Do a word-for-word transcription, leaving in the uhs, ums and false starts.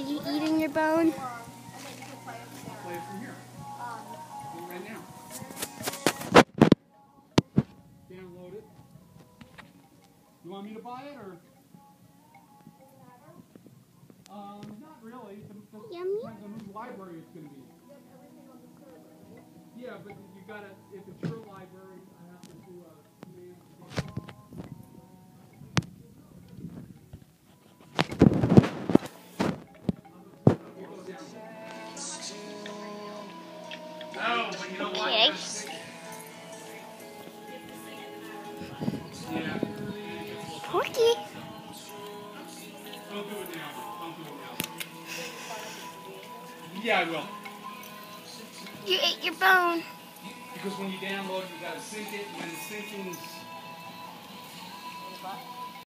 you eating your bone? Play it from here. Right now. Download it. You want me to buy it or? Um, not really. It depends on whose library it's going to be. Yeah, but you gotta, if it's your library, I have to do a command. No, but you know what? Okay. Yeah. Porky. Don't do it now. Don't do it now. Yeah, I will. You ate your bone. Because when you download, you gotta sync it, and then the syncing's